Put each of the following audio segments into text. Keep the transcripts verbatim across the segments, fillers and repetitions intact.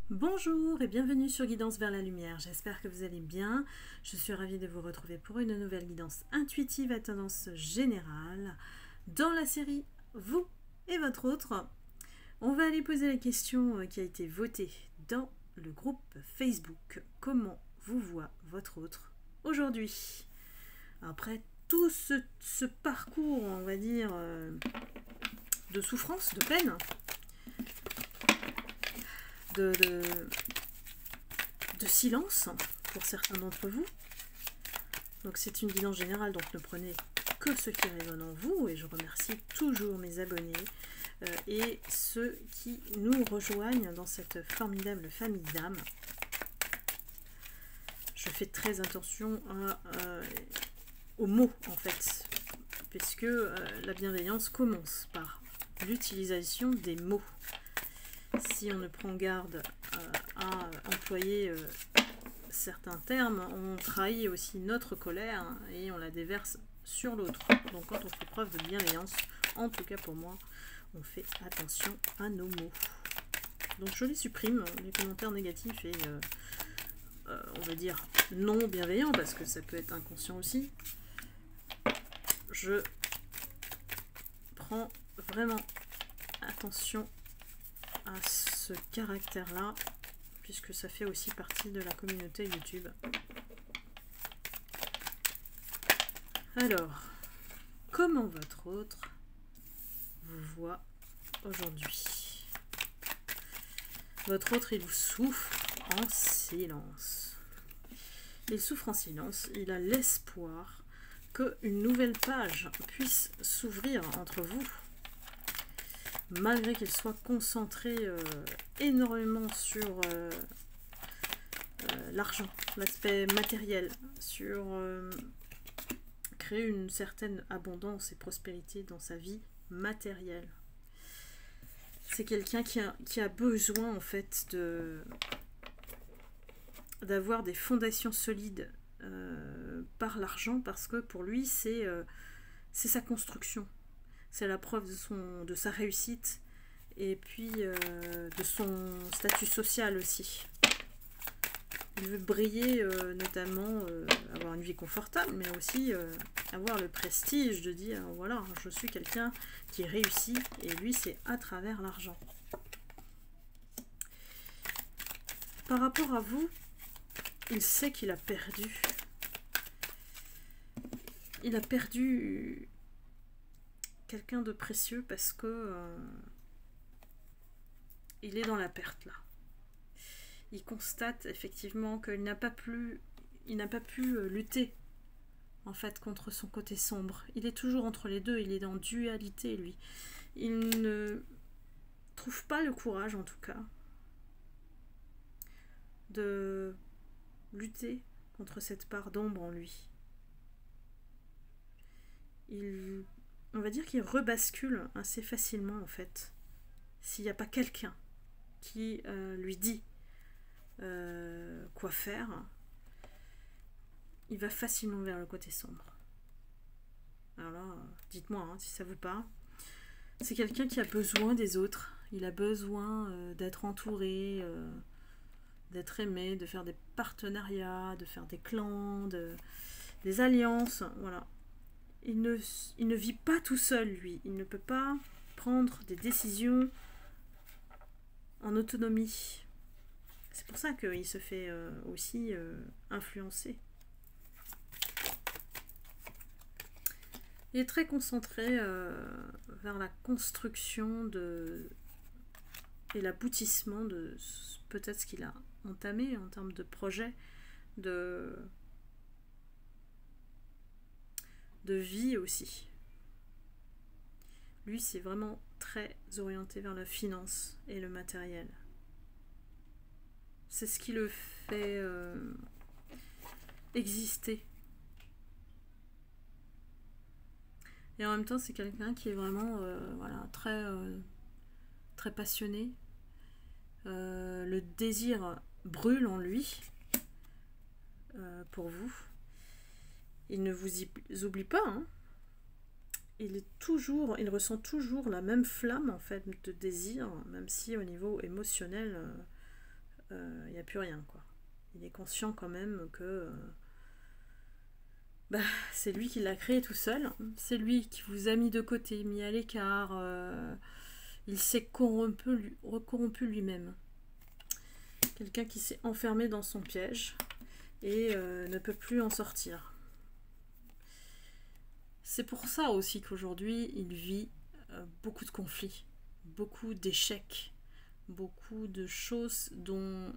Bonjour et bienvenue sur Guidance vers la lumière, j'espère que vous allez bien. Je suis ravie de vous retrouver pour une nouvelle guidance intuitive à tendance générale. Dans la série Vous et votre autre, on va aller poser la question qui a été votée dans le groupe Facebook. Comment vous voit votre autre aujourd'hui? Après tout ce, ce parcours, on va dire, de souffrance, de peine, De, de, de silence pour certains d'entre vous. Donc c'est une guidance générale, donc ne prenez que ce qui résonne en vous, et je remercie toujours mes abonnés euh, et ceux qui nous rejoignent dans cette formidable famille d'âmes. Je fais très attention à, euh, aux mots en fait, puisque euh, la bienveillance commence par l'utilisation des mots. Si on ne prend garde euh, à employer euh, certains termes, on trahit aussi notre colère et on la déverse sur l'autre. Donc quand on fait preuve de bienveillance, en tout cas pour moi, on fait attention à nos mots. Donc je les supprime, les commentaires négatifs et euh, euh, on va dire non bienveillants, parce que ça peut être inconscient aussi. Je prends vraiment attention à ce caractère-là, puisque ça fait aussi partie de la communauté YouTube. Alors, comment votre autre vous voit aujourd'hui? Votre autre, il souffre en silence. Il souffre en silence, il a l'espoir qu'une nouvelle page puisse s'ouvrir entre vous, malgré qu'il soit concentré euh, énormément sur euh, euh, l'argent, l'aspect matériel, sur euh, créer une certaine abondance et prospérité dans sa vie matérielle. C'est quelqu'un qui a, qui a besoin en fait de d'avoir des fondations solides euh, par l'argent, parce que pour lui c'est euh, c'est sa construction. C'est la preuve de, son, de sa réussite et puis euh, de son statut social aussi. Il veut briller, euh, notamment euh, avoir une vie confortable, mais aussi euh, avoir le prestige de dire voilà, je suis quelqu'un qui réussit, et lui c'est à travers l'argent. Par rapport à vous, il sait qu'il a perdu. Il a perdu quelqu'un de précieux, parce que euh, il est dans la perte là. Il constate effectivement qu'il n'a pas pu, il n'a pas pu euh, lutter en fait contre son côté sombre. Il est toujours entre les deux, il est dans dualité lui. Il ne trouve pas le courage en tout cas de lutter contre cette part d'ombre en lui. Il On va dire qu'il rebascule assez facilement en fait, s'il n'y a pas quelqu'un qui euh, lui dit euh, quoi faire. Il va facilement vers le côté sombre. Alors là, dites-moi hein, si ça vous parle. C'est quelqu'un qui a besoin des autres, il a besoin euh, d'être entouré, euh, d'être aimé, de faire des partenariats, de faire des clans, de, des alliances, voilà. Il ne, il ne vit pas tout seul, lui. Il ne peut pas prendre des décisions en autonomie. C'est pour ça qu'il se fait euh, aussi euh, influencer. Il est très concentré euh, vers la construction de, et l'aboutissement de peut-être ce qu'il a entamé en termes de projet, de... de vie aussi. Lui, c'est vraiment très orienté vers la finance et le matériel. C'est ce qui le fait euh, exister. Et en même temps, c'est quelqu'un qui est vraiment euh, voilà, très, euh, très passionné. Euh, le désir brûle en lui euh, pour vous. Il ne vous oublie pas, hein. Il est toujours, il ressent toujours la même flamme en fait de désir, même si au niveau émotionnel, euh, il n'y a plus rien, quoi. Il est conscient quand même que euh, bah, c'est lui qui l'a créé tout seul. C'est lui qui vous a mis de côté, mis à l'écart. Euh, il s'est corrompu, corrompu lui-même. Quelqu'un qui s'est enfermé dans son piège et euh, ne peut plus en sortir. C'est pour ça aussi qu'aujourd'hui, il vit euh, beaucoup de conflits, beaucoup d'échecs, beaucoup de choses dont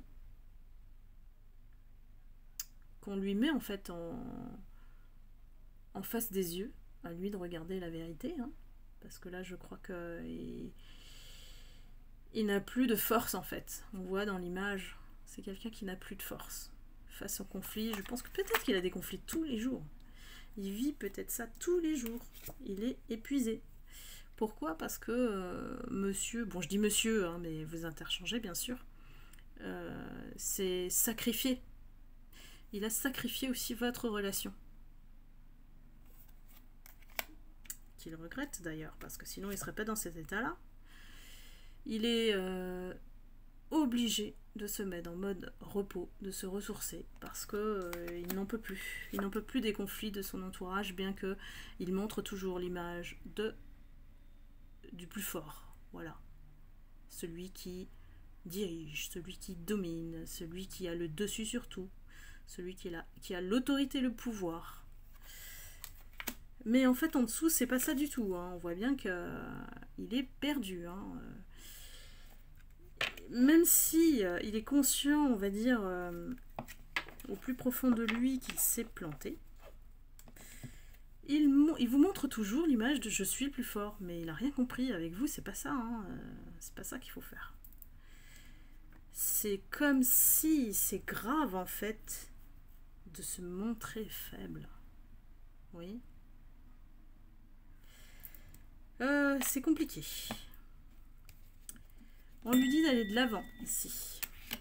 qu'on lui met en fait en, en face des yeux, à lui de regarder la vérité, hein, parce que là je crois que il, il n'a plus de force en fait. On voit dans l'image, c'est quelqu'un qui n'a plus de force face au conflit. Je pense que peut-être qu'il a des conflits tous les jours. Il vit peut-être ça tous les jours. Il est épuisé. Pourquoi? Parce que euh, monsieur, bon je dis monsieur, hein, mais vous interchangez bien sûr, euh, c'est sacrifié. Il a sacrifié aussi votre relation. Qu'il regrette d'ailleurs, parce que sinon il ne serait pas dans cet état-là. Il est euh, obligé de se mettre en mode repos, de se ressourcer, parce que euh, il n'en peut plus. Il n'en peut plus des conflits de son entourage, bien que il montre toujours l'image de du plus fort. Voilà. Celui qui dirige, celui qui domine, celui qui a le dessus sur tout. Celui qui, a, qui a l'autorité, le pouvoir. Mais en fait, en dessous, c'est pas ça du tout. Hein. On voit bien qu'il euh, est perdu. Hein. Même si euh, il est conscient, on va dire, euh, au plus profond de lui qu'il s'est planté, il, il vous montre toujours l'image de je suis le plus fort. Mais il n'a rien compris avec vous, c'est pas ça. Hein. Euh, c'est pas ça qu'il faut faire. C'est comme si c'est grave en fait de se montrer faible. Oui. Euh, c'est compliqué. On lui dit d'aller de l'avant ici.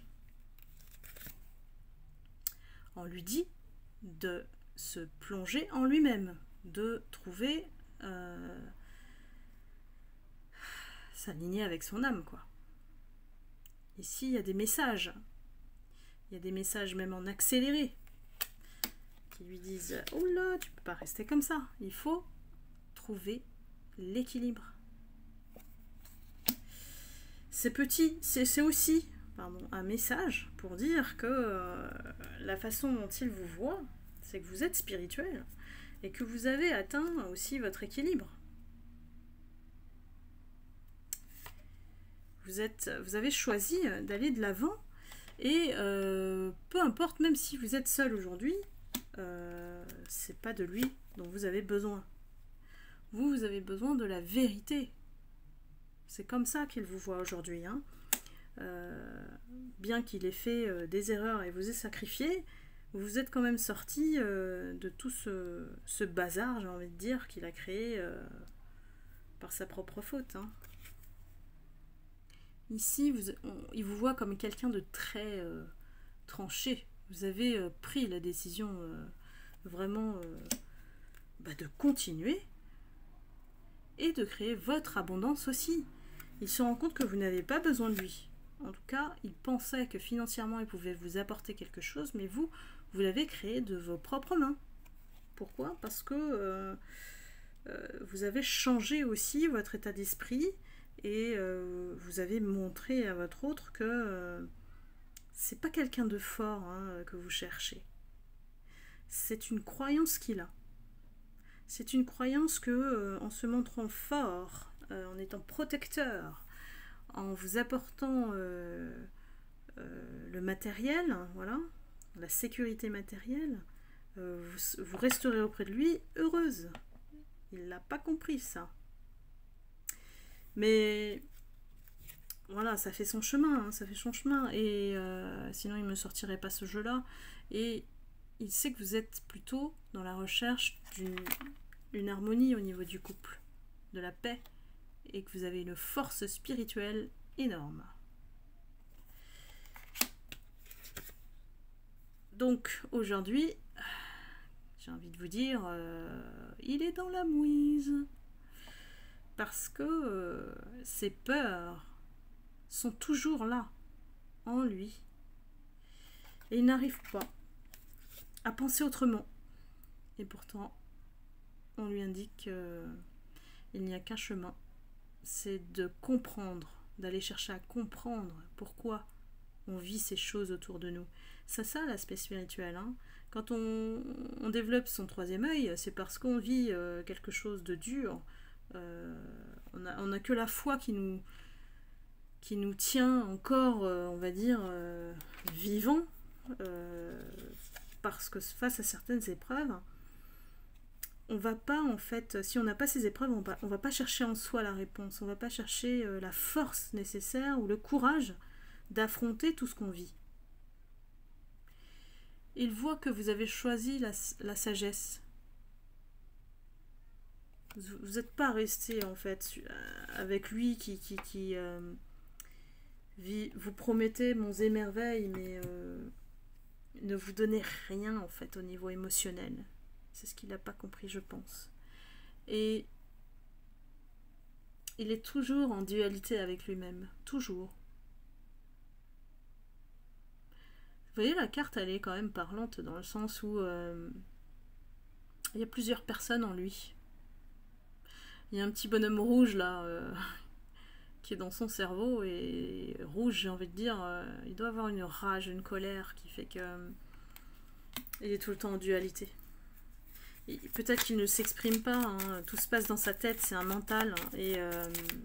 On lui dit de se plonger en lui-même, de trouver euh, s'aligner avec son âme, quoi. Ici, il y a des messages. Il y a des messages même en accéléré qui lui disent « Oh là, tu peux pas rester comme ça. Il faut trouver l'équilibre. » C'est petit, c'est aussi pardon, un message pour dire que euh, la façon dont il vous voit, c'est que vous êtes spirituel et que vous avez atteint aussi votre équilibre. Vous, êtes, vous avez choisi d'aller de l'avant et euh, peu importe, même si vous êtes seul aujourd'hui, euh, c'est pas de lui dont vous avez besoin. Vous, vous avez besoin de la vérité. C'est comme ça qu'il vous voit aujourd'hui. Hein. Euh, bien qu'il ait fait euh, des erreurs et vous ait sacrifié, vous êtes quand même sorti euh, de tout ce, ce bazar, j'ai envie de dire, qu'il a créé euh, par sa propre faute. Hein. Ici, vous, on, il vous voit comme quelqu'un de très euh, tranché. Vous avez euh, pris la décision euh, vraiment euh, bah, de continuer et de créer votre abondance aussi. Il se rend compte que vous n'avez pas besoin de lui. En tout cas, il pensait que financièrement, il pouvait vous apporter quelque chose, mais vous, vous l'avez créé de vos propres mains. Pourquoi? Parce que euh, euh, vous avez changé aussi votre état d'esprit et euh, vous avez montré à votre autre que euh, c'est pas quelqu'un de fort hein, que vous cherchez. C'est une croyance qu'il a. C'est une croyance que, euh, en se montrant fort, euh, en étant protecteur, en vous apportant euh, euh, le matériel, voilà, la sécurité matérielle, euh, vous, vous resterez auprès de lui heureuse. Il n'a pas compris ça. Mais voilà, ça fait son chemin, hein, ça fait son chemin. Et euh, sinon, il ne me sortirait pas ce jeu-là. Et il sait que vous êtes plutôt dans la recherche d'une une harmonie au niveau du couple, de la paix, et que vous avez une force spirituelle énorme. Donc aujourd'hui, j'ai envie de vous dire, euh, il est dans la mouise. Parce que euh, ses peurs sont toujours là, en lui. Et il n'arrive pas à penser autrement. Et pourtant, on lui indique qu'il n'y a qu'un chemin. C'est de comprendre, d'aller chercher à comprendre pourquoi on vit ces choses autour de nous. C'est ça l'aspect spirituel. Hein. Quand on, on développe son troisième œil, c'est parce qu'on vit euh, quelque chose de dur. Euh, on n'a on a que la foi qui nous, qui nous tient encore, euh, on va dire, euh, vivants. Euh, parce que face à certaines épreuves, on va pas en fait, si on n'a pas ces épreuves, on va, on va pas chercher en soi la réponse, on va pas chercher euh, la force nécessaire ou le courage d'affronter tout ce qu'on vit. Il voit que vous avez choisi la, la sagesse. Vous n'êtes pas resté en fait avec lui qui, qui, qui euh, vit, vous promettez monts et merveilles, mais euh, ne vous donnez rien en fait au niveau émotionnel. C'est ce qu'il n'a pas compris, je pense. Et il est toujours en dualité avec lui-même, toujours. Vous voyez, la carte, elle est quand même parlante dans le sens où euh, il y a plusieurs personnes en lui. Il y a un petit bonhomme rouge là euh, qui est dans son cerveau, et rouge, j'ai envie de dire, euh, il doit avoir une rage, une colère qui fait que euh, il est tout le temps en dualité. Peut-être qu'il ne s'exprime pas, hein, tout se passe dans sa tête, c'est un mental, hein, et euh,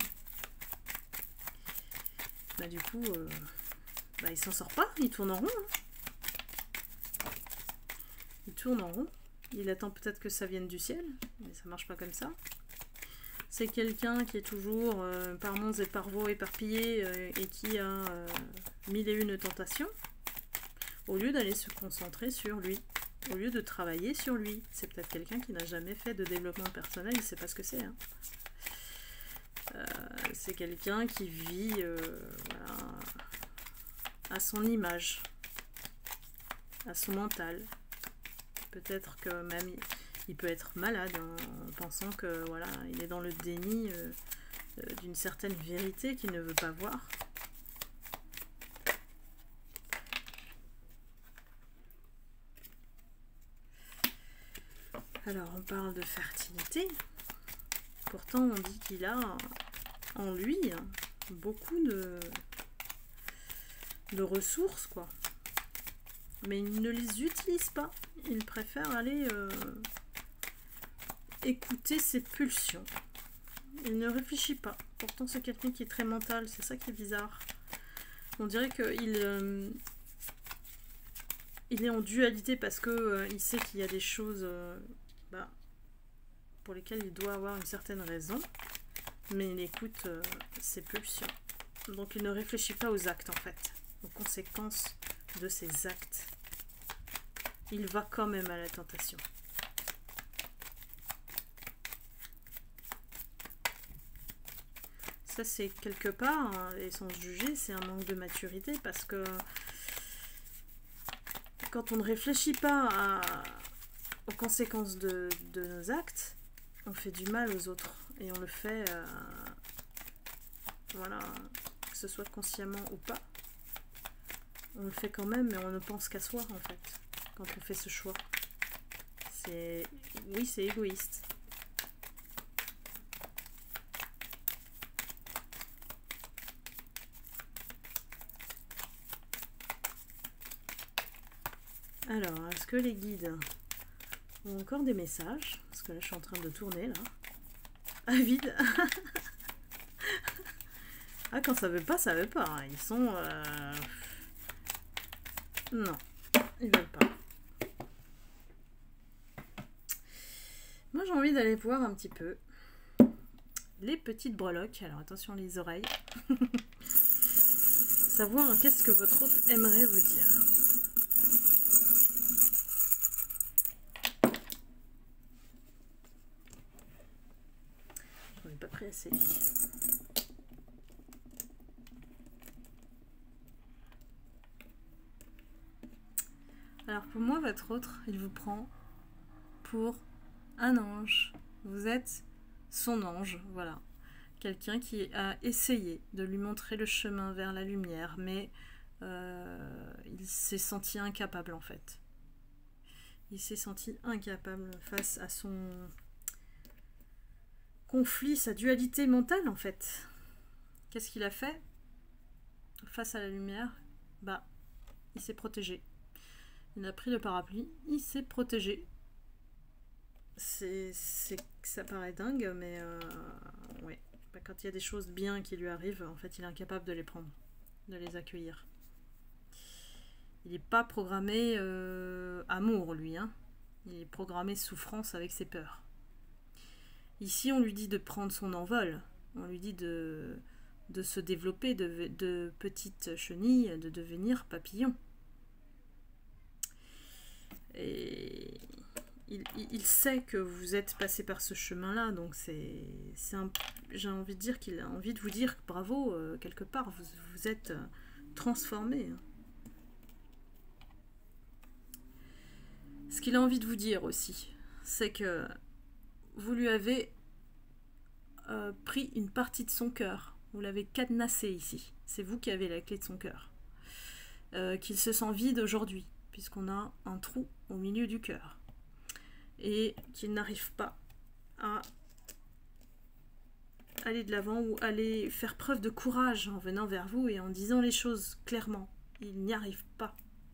bah, du coup, euh, bah, il s'en sort pas, il tourne en rond. Hein. Il tourne en rond, il attend peut-être que ça vienne du ciel, mais ça marche pas comme ça. C'est quelqu'un qui est toujours euh, par monts et par vaux éparpillé euh, et qui a euh, mille et une tentations, au lieu d'aller se concentrer sur lui. Au lieu de travailler sur lui. C'est peut-être quelqu'un qui n'a jamais fait de développement personnel, il ne sait pas ce que c'est. Hein. Euh, c'est quelqu'un qui vit euh, voilà, à son image, à son mental. Peut-être que même il, il peut être malade hein, en pensant que voilà, il est dans le déni euh, euh, d'une certaine vérité qu'il ne veut pas voir. Alors, on parle de fertilité. Pourtant, on dit qu'il a en lui beaucoup de, de ressources, quoi. Mais il ne les utilise pas. Il préfère aller euh, écouter ses pulsions. Il ne réfléchit pas. Pourtant, c'est quelqu'un qui est très mental. C'est ça qui est bizarre. On dirait qu'il euh, il est en dualité parce que euh, il sait qu'il y a des choses... Euh, Bah, pour lesquels il doit avoir une certaine raison, mais il écoute euh, ses pulsions. Donc il ne réfléchit pas aux actes en fait, aux conséquences de ses actes. Il va quand même à la tentation. Ça c'est quelque part, hein, et sans se juger, c'est un manque de maturité parce que quand on ne réfléchit pas à aux conséquences de, de nos actes, on fait du mal aux autres. Et on le fait, euh, voilà, que ce soit consciemment ou pas. On le fait quand même, mais on ne pense qu'à soi, en fait, quand on fait ce choix. C'est, oui, c'est égoïste. Alors, est-ce que les guides... encore des messages, parce que là je suis en train de tourner là. Ah vide. Ah quand ça veut pas, ça veut pas. Ils sont... Euh... Non, ils veulent pas. Moi j'ai envie d'aller voir un petit peu les petites breloques. Alors attention les oreilles. Savoir qu'est-ce que votre hôte aimerait vous dire. Pas pris assez. Alors pour moi, votre autre, il vous prend pour un ange. Vous êtes son ange, voilà. Quelqu'un qui a essayé de lui montrer le chemin vers la lumière, mais euh, il s'est senti incapable en fait. Il s'est senti incapable face à son conflit, sa dualité mentale en fait. Qu'est-ce qu'il a fait face à la lumière? Bah, il s'est protégé. Il a pris le parapluie, il s'est protégé. C'est, c'est, ça paraît dingue, mais euh, ouais. Bah, quand il y a des choses bien qui lui arrivent, en fait, il est incapable de les prendre, de les accueillir. Il n'est pas programmé euh, amour, lui. Hein. Il est programmé souffrance avec ses peurs. Ici, on lui dit de prendre son envol. On lui dit de, de se développer de, de petites chenilles, de devenir papillon. Et il, il, il sait que vous êtes passé par ce chemin-là, donc c'est, c'est un, j'ai envie de dire qu'il a envie de vous dire bravo, euh, quelque part, vous, vous êtes euh, transformé. Ce qu'il a envie de vous dire aussi, c'est que vous lui avez euh, pris une partie de son cœur, vous l'avez cadenassé ici, c'est vous qui avez la clé de son cœur, euh, qu'il se sent vide aujourd'hui, puisqu'on a un trou au milieu du cœur, et qu'il n'arrive pas à aller de l'avant ou aller faire preuve de courage en venant vers vous et en disant les choses clairement. Il n'y arrive pas.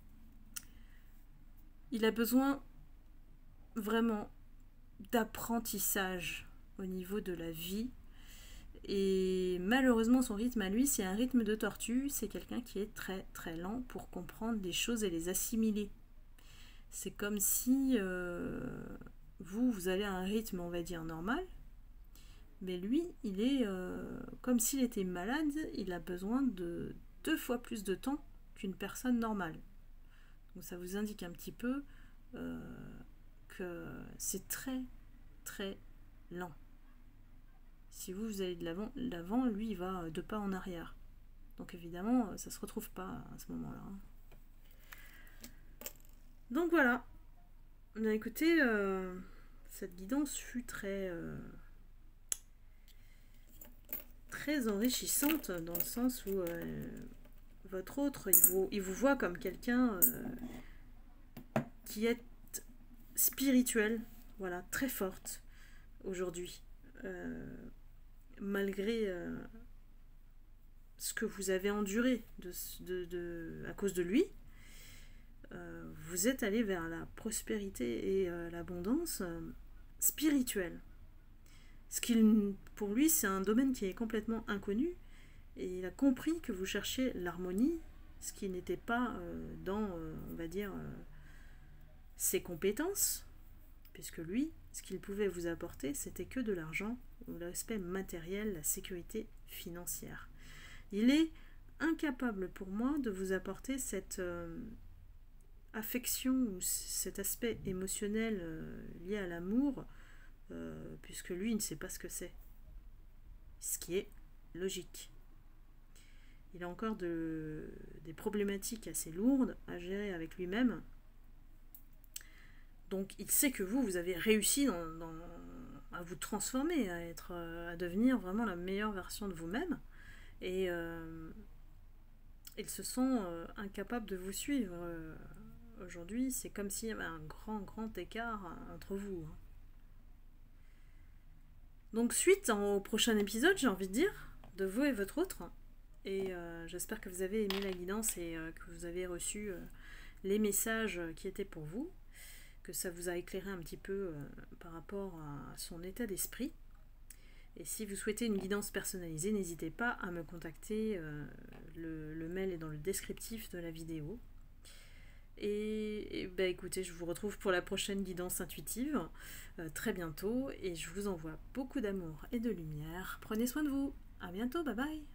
Il a besoin vraiment d'apprentissage au niveau de la vie, et malheureusement son rythme à lui, c'est un rythme de tortue. C'est quelqu'un qui est très très lent pour comprendre des choses et les assimiler. C'est comme si euh, vous, vous avez un rythme, on va dire, normal, mais lui, il est euh, comme s'il était malade, il a besoin de deux fois plus de temps qu'une personne normale. Donc ça vous indique un petit peu euh, que c'est très très lent. Si vous, vous allez de l'avant, l'avant, lui, il va deux pas en arrière. Donc évidemment, ça ne se retrouve pas à ce moment-là. Donc voilà. Bien, écoutez, euh, cette guidance fut très, euh, très enrichissante, dans le sens où euh, votre autre, il vous, il vous voit comme quelqu'un euh, qui est spirituel, voilà, très forte aujourd'hui. Euh, malgré euh, ce que vous avez enduré de, de, de, à cause de lui, euh, vous êtes allé vers la prospérité et euh, l'abondance euh, spirituelle. Ce qu'il, pour lui, c'est un domaine qui est complètement inconnu, et il a compris que vous cherchiez l'harmonie, ce qui n'était pas euh, dans, euh, on va dire, euh, ses compétences, puisque lui, ce qu'il pouvait vous apporter, c'était que de l'argent, l'aspect matériel, la sécurité financière. Il est incapable pour moi de vous apporter cette euh, affection ou cet aspect émotionnel euh, lié à l'amour, euh, puisque lui, il ne sait pas ce que c'est. Ce qui est logique. Il a encore de, des problématiques assez lourdes à gérer avec lui-même. Donc il sait que vous, vous avez réussi dans, dans, à vous transformer, à, être, à devenir vraiment la meilleure version de vous-même. Et euh, il se sent euh, incapable de vous suivre. Euh, aujourd'hui, c'est comme s'il y avait un grand, grand écart entre vous. Donc suite au prochain épisode, j'ai envie de dire, de vous et votre autre. Et euh, j'espère que vous avez aimé la guidance et euh, que vous avez reçu euh, les messages qui étaient pour vous, que ça vous a éclairé un petit peu euh, par rapport à son état d'esprit. Et si vous souhaitez une guidance personnalisée, n'hésitez pas à me contacter. Euh, le, le mail est dans le descriptif de la vidéo. Et, et bah écoutez, je vous retrouve pour la prochaine guidance intuitive euh, très bientôt. Et je vous envoie beaucoup d'amour et de lumière. Prenez soin de vous. À bientôt, bye bye.